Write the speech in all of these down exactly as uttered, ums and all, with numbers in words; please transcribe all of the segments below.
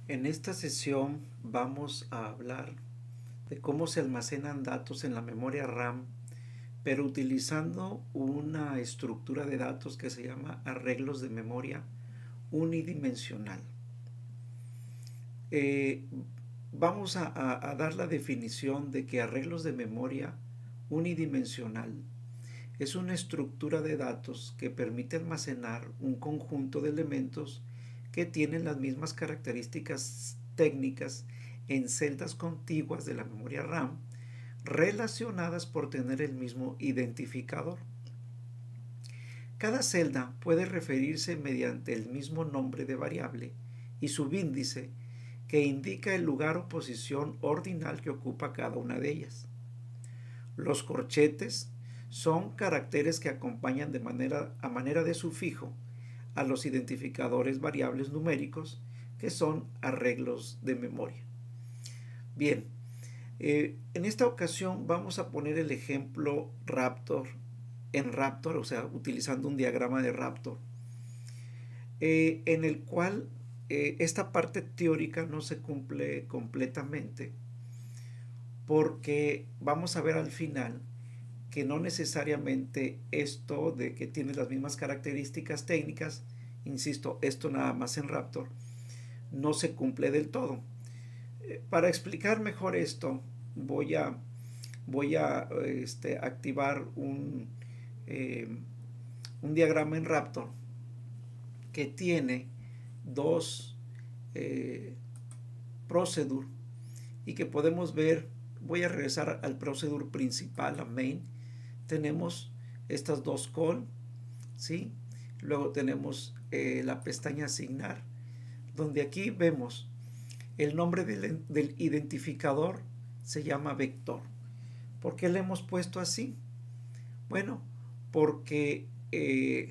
En esta sesión vamos a hablar de cómo se almacenan datos en la memoria RAM, pero utilizando una estructura de datos que se llama arreglos de memoria unidimensional. Eh, vamos a, a, a dar la definición de que arreglos de memoria unidimensional es una estructura de datos que permite almacenar un conjunto de elementos que tienen las mismas características técnicas en celdas contiguas de la memoria RAM relacionadas por tener el mismo identificador. Cada celda puede referirse mediante el mismo nombre de variable y subíndice que indica el lugar o posición ordinal que ocupa cada una de ellas. Los corchetes son caracteres que acompañan de manera, a manera de sufijo a los identificadores variables numéricos, que son arreglos de memoria. Bien, eh, en esta ocasión vamos a poner el ejemplo Raptor en Raptor, o sea, utilizando un diagrama de Raptor, eh, en el cual eh, esta parte teórica no se cumple completamente, porque vamos a ver al final que no necesariamente esto de que tiene las mismas características técnicas, insisto, esto nada más en Raptor, no se cumple del todo. Eh, para explicar mejor esto, voy a, voy a este, activar un, eh, un diagrama en Raptor que tiene dos eh, procedure y que podemos ver. Voy a regresar al procedure principal, a main. Tenemos estas dos call, ¿sí? Luego tenemos eh, la pestaña asignar, donde aquí vemos el nombre del, del identificador se llama vector. ¿Por qué le hemos puesto así? Bueno, porque eh,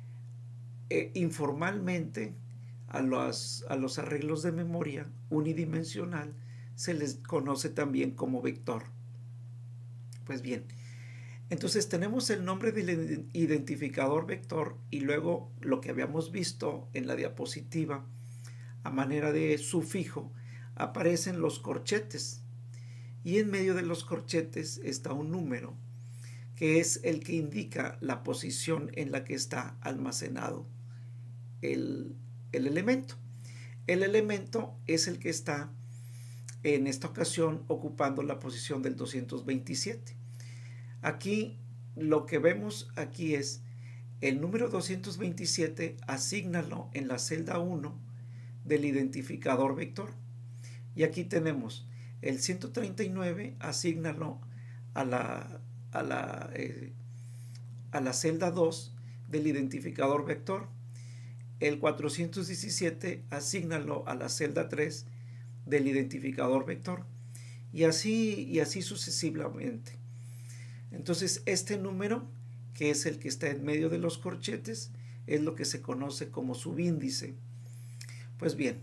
eh, informalmente a los, a los arreglos de memoria unidimensional se les conoce también como vector. Pues bien, entonces tenemos el nombre del identificador vector y luego lo que habíamos visto en la diapositiva a manera de sufijo aparecen los corchetes y en medio de los corchetes está un número que es el que indica la posición en la que está almacenado el, el elemento. El elemento es el que está en esta ocasión ocupando la posición del doscientos veintisiete. Aquí lo que vemos aquí es el número doscientos veintisiete, asígnalo en la celda uno del identificador vector. Y aquí tenemos el ciento treinta y nueve, asígnalo a la, a la, eh, a la celda dos del identificador vector. El cuatrocientos diecisiete, asígnalo a la celda tres del identificador vector. Y así, y así sucesivamente. Entonces, este número, que es el que está en medio de los corchetes, es lo que se conoce como subíndice. Pues bien,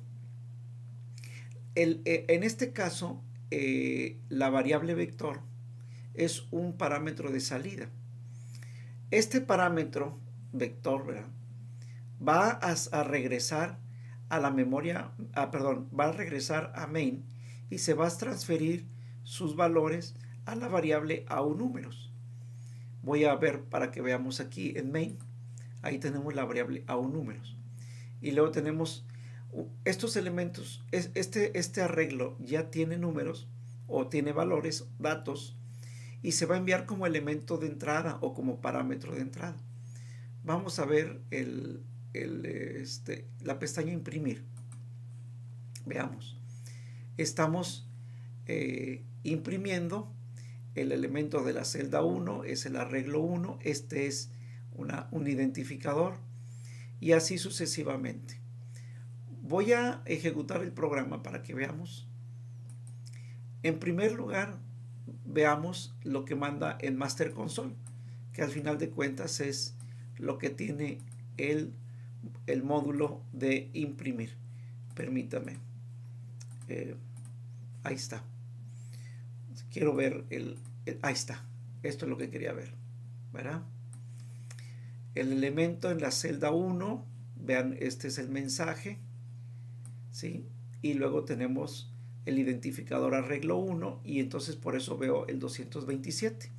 el, eh, en este caso, eh, la variable vector es un parámetro de salida. Este parámetro vector, ¿verdad?, va a, a regresar a la memoria, ah, perdón, va a regresar a main y se va a transferir sus valores a la variable a u números. Voy a ver para que veamos aquí en main. Ahí tenemos la variable a u números. Y luego tenemos estos elementos. Este, este arreglo ya tiene números o tiene valores, datos, y se va a enviar como elemento de entrada o como parámetro de entrada. Vamos a ver el, el, este, la pestaña imprimir. Veamos. Estamos eh, imprimiendo el elemento de la celda uno, es el arreglo uno, este es una, un identificador y así sucesivamente. Voy a ejecutar el programa para que veamos. En primer lugar, veamos lo que manda el Master Console, que al final de cuentas es lo que tiene el, el módulo de imprimir. Permítame. Eh, ahí está. Quiero ver el, el, ahí está, esto es lo que quería ver, ¿verdad? El elemento en la celda uno, vean, este es el mensaje, ¿sí? y luego tenemos el identificador arreglo uno, y entonces por eso veo el doscientos veintisiete,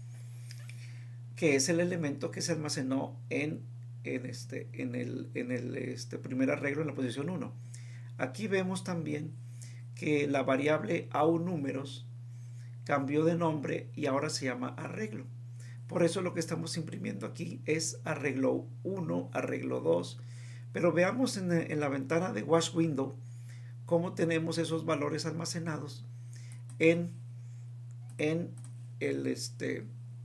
que es el elemento que se almacenó en, en, este, en el, en el este primer arreglo en la posición uno. Aquí vemos también que la variable AUNúmeros cambió de nombre y ahora se llama arreglo. Por eso lo que estamos imprimiendo aquí es arreglo uno, arreglo dos. Pero veamos en, en la ventana de Wash Window cómo tenemos esos valores almacenados en, en, el, este,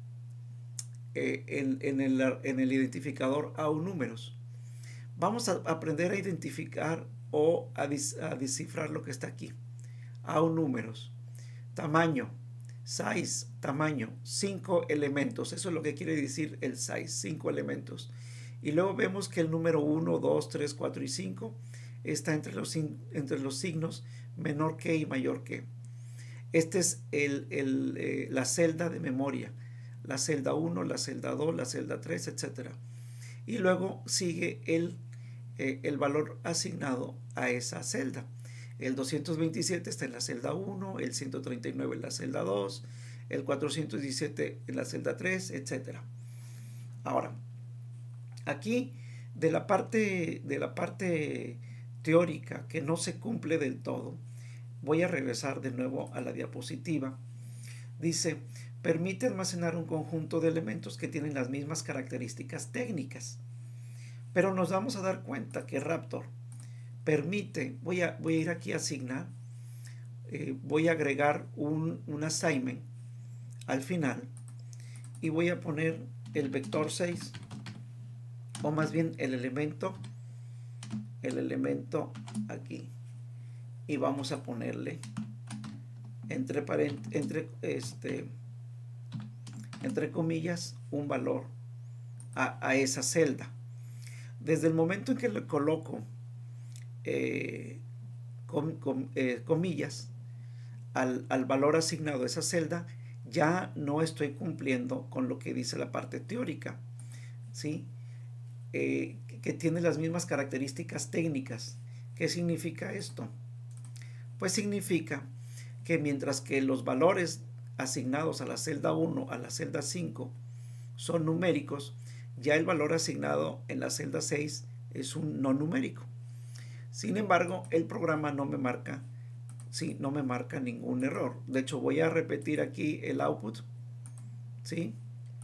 eh, en, en, el, en el identificador AUNúmeros. Vamos a aprender a identificar o a, dis, a descifrar lo que está aquí. AUNúmeros, tamaño, size, tamaño, cinco elementos. Eso es lo que quiere decir el size, cinco elementos. Y luego vemos que el número uno, dos, tres, cuatro y cinco está entre los, entre los signos menor que y mayor que. Este es el, el, eh, la celda de memoria. La celda uno, la celda dos, la celda tres, etcétera. Y luego sigue el, eh, el valor asignado a esa celda. El doscientos veintisiete está en la celda uno, el ciento treinta y nueve en la celda dos, el cuatrocientos diecisiete en la celda tres, etcétera. Ahora, aquí de la parte, de la parte teórica que no se cumple del todo, voy a regresar de nuevo a la diapositiva. Dice, permite almacenar un conjunto de elementos que tienen las mismas características técnicas. Pero nos vamos a dar cuenta que Raptor permite, voy a, voy a ir aquí a asignar, eh, voy a agregar un, un assignment al final y voy a poner el vector seis, o más bien el elemento, el elemento aquí, y vamos a ponerle entre, entre, este, entre comillas un valor a, a esa celda. Desde el momento en que le coloco Eh, com, com, eh, comillas al, al valor asignado a esa celda, ya no estoy cumpliendo con lo que dice la parte teórica, ¿sí? Eh, que tiene las mismas características técnicas. ¿Qué significa esto? Pues significa que mientras que los valores asignados a la celda uno, a la celda cinco son numéricos, ya el valor asignado en la celda seis es un no numérico. Sin embargo, el programa no me marca, sí, no me marca ningún error. De hecho, voy a repetir aquí el output, ¿sí?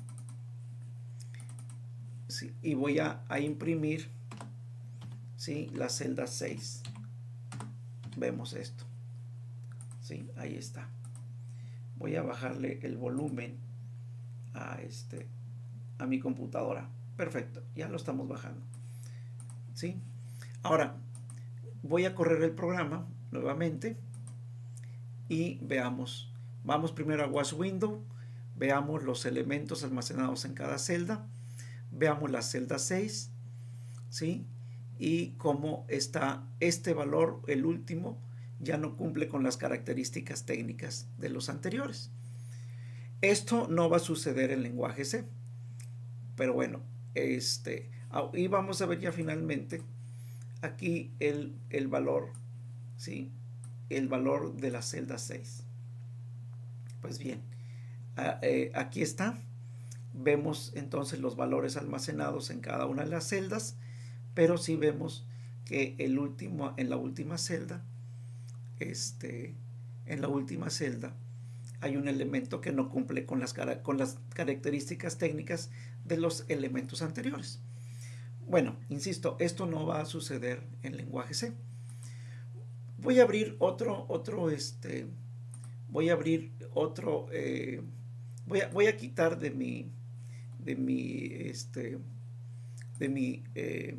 Sí, y voy a, a imprimir, ¿sí?, la celda seis. Vemos esto, ¿sí? Ahí está. Voy a bajarle el volumen a, este, a mi computadora. Perfecto, ya lo estamos bajando, ¿sí? Ahora, voy a correr el programa nuevamente y veamos. Vamos primero a Wash Window, veamos los elementos almacenados en cada celda, veamos la celda seis, ¿sí? Y cómo está este valor, el último, ya no cumple con las características técnicas de los anteriores. Esto no va a suceder en lenguaje C, pero bueno, este, y vamos a ver ya finalmente aquí el, el valor, ¿sí?, el valor de la celda seis. Pues bien, a, eh, aquí está. Vemos entonces los valores almacenados en cada una de las celdas, pero sí vemos que el último, en la última celda, este, en la última celda hay un elemento que no cumple con las, con las características técnicas de los elementos anteriores. Bueno, insisto, esto no va a suceder en lenguaje C. Voy a abrir otro, otro, este, voy a abrir otro, eh, voy, a, voy a quitar de mi, de mi, este, de mi, eh,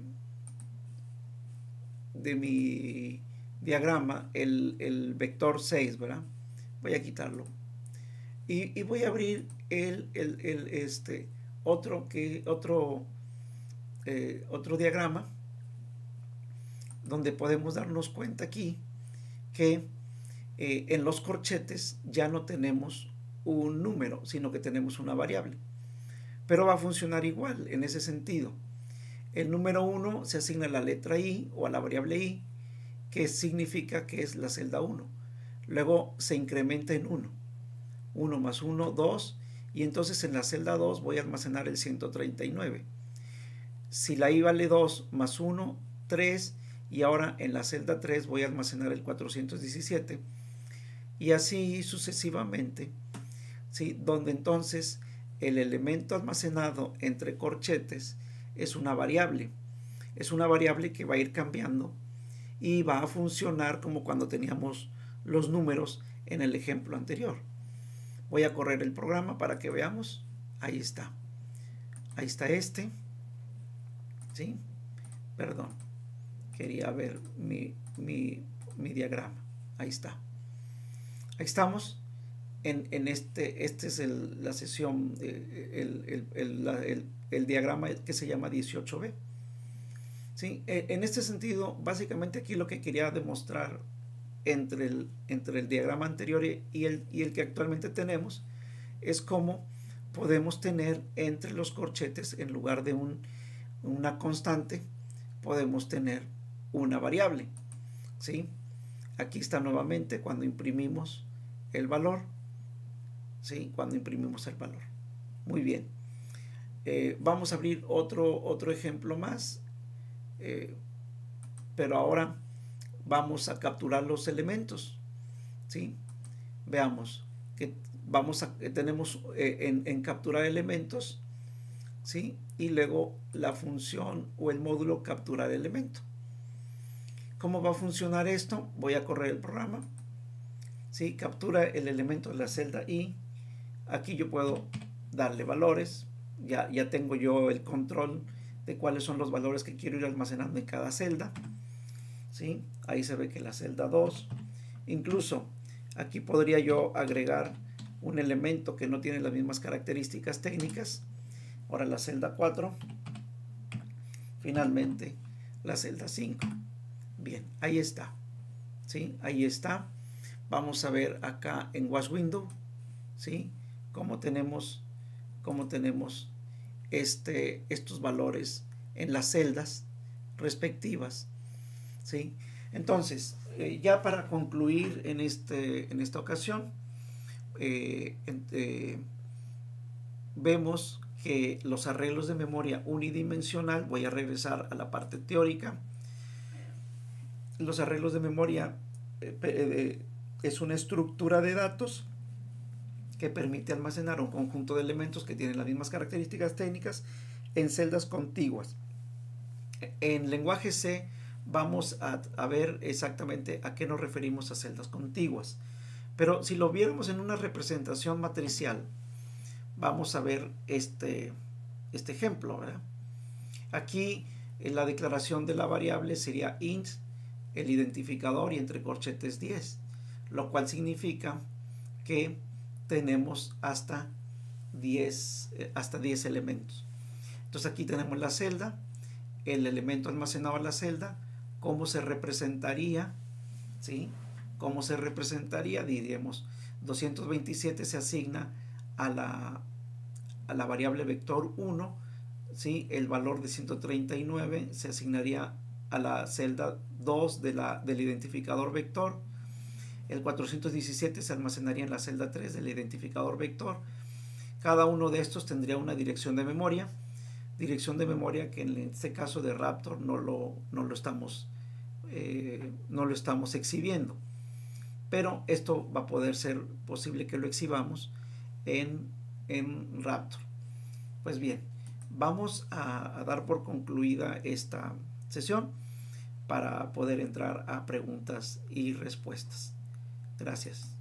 de mi diagrama el, el vector seis, ¿verdad? Voy a quitarlo. Y, y voy a abrir el, el, el, este, otro, que, otro, Eh, otro diagrama donde podemos darnos cuenta aquí que eh, en los corchetes ya no tenemos un número, sino que tenemos una variable, pero va a funcionar igual en ese sentido. El número uno se asigna a la letra i o a la variable i, que significa que es la celda uno. Luego se incrementa en uno. uno más uno, dos. Y entonces en la celda dos voy a almacenar el ciento treinta y nueve. Si la i vale dos más uno, tres. Y ahora en la celda tres voy a almacenar el cuatrocientos diecisiete. Y así sucesivamente, ¿sí? Donde entonces el elemento almacenado entre corchetes es una variable. Es una variable que va a ir cambiando y va a funcionar como cuando teníamos los números en el ejemplo anterior. Voy a correr el programa para que veamos. Ahí está. Ahí está este. ¿Sí? Perdón. Quería ver mi, mi, mi diagrama. Ahí está. Ahí estamos. En, en este, este es el, la sesión, el, el, el, el, el diagrama que se llama dieciocho B. ¿Sí? En este sentido, básicamente aquí lo que quería demostrar entre el, entre el diagrama anterior y el, y el que actualmente tenemos es cómo podemos tener entre los corchetes, en lugar de un, una constante, podemos tener una variable. ¿Sí? Aquí está nuevamente cuando imprimimos el valor. ¿Sí? Cuando imprimimos el valor. Muy bien. Eh, vamos a abrir otro, otro ejemplo más. Eh, pero ahora vamos a capturar los elementos. ¿Sí? Veamos que vamos a, tenemos eh, en, en capturar elementos, ¿sí? Y luego la función o el módulo capturar elemento. ¿Cómo va a funcionar esto? Voy a correr el programa. ¿Sí? Captura el elemento de la celda I. Aquí yo puedo darle valores. Ya, ya tengo yo el control de cuáles son los valores que quiero ir almacenando en cada celda. ¿Sí? Ahí se ve que la celda dos. Incluso aquí podría yo agregar un elemento que no tiene las mismas características técnicas. Ahora la celda cuatro. Finalmente la celda cinco. Bien, ahí está. ¿Sí? Ahí está. Vamos a ver acá en Wash Window, ¿sí? Cómo tenemos, cómo tenemos este, estos valores en las celdas respectivas. ¿Sí? Entonces, eh, ya para concluir en, este, en esta ocasión, eh, eh, vemos que los arreglos de memoria unidimensional, voy a regresar a la parte teórica, los arreglos de memoria eh, eh, es una estructura de datos que permite almacenar un conjunto de elementos que tienen las mismas características técnicas en celdas contiguas. En lenguaje C vamos a, a ver exactamente a qué nos referimos a celdas contiguas. Pero si lo viéramos en una representación matricial, vamos a ver este, este ejemplo, ¿verdad? Aquí en la declaración de la variable sería int, el identificador y entre corchetes diez, lo cual significa que tenemos hasta diez, hasta diez elementos. Entonces aquí tenemos la celda, el elemento almacenado en la celda, cómo se representaría, ¿sí? ¿Cómo se representaría? Diríamos, doscientos veintisiete se asigna a la, a la variable vector uno, ¿sí? El valor de ciento treinta y nueve se asignaría a la celda dos de la, del identificador vector. El cuatrocientos diecisiete se almacenaría en la celda tres del identificador vector. Cada uno de estos tendría una dirección de memoria. Dirección de memoria que en este caso de Raptor no lo, no lo, estamos, eh, no lo estamos exhibiendo. Pero esto va a poder ser posible que lo exhibamos en, en Raptor. Pues bien, vamos a, a dar por concluida esta sesión para poder entrar a preguntas y respuestas. Gracias.